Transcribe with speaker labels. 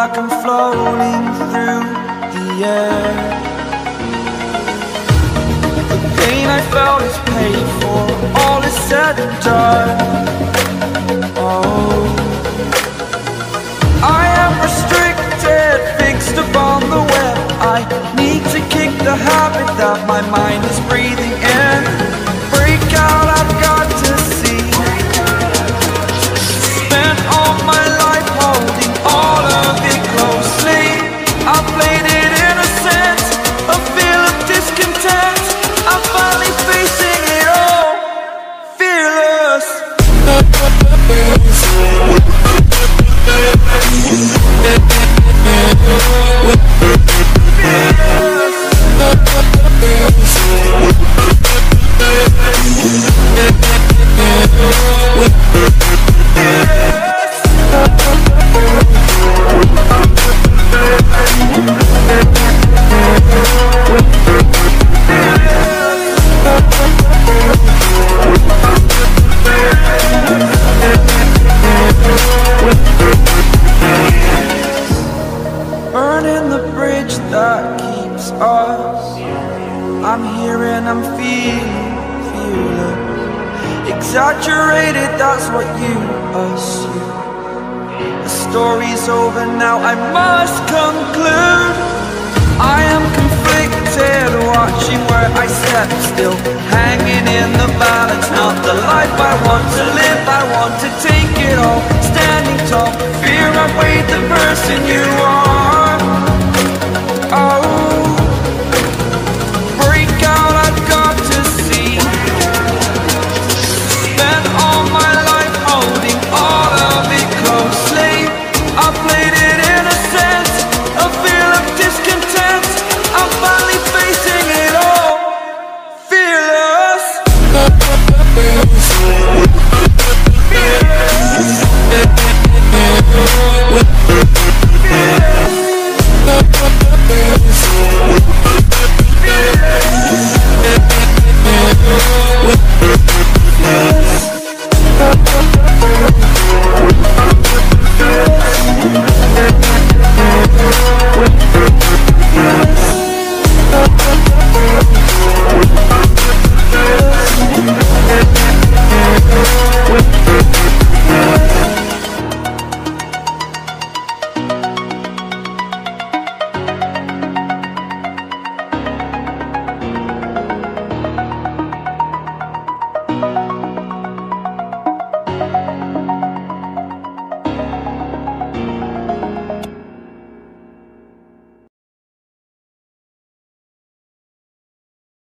Speaker 1: like I'm floating through the air. The pain I felt is paid for, all is said and done. Oh, I am restricted, fixed upon the web. I need to kick the habit that my mind is breathing in. Break out, I've got to see. Spent all my life holding all of it closely. I played it innocent, a feel of discontent. I'm finally facing it all, fearless. Burning the bridge that keeps us. I'm here and I'm feeling exaggerated, that's what you assume. The story's over now, I must conclude. I am conflicted, watching where I step still, hanging in the balance, not the life I want to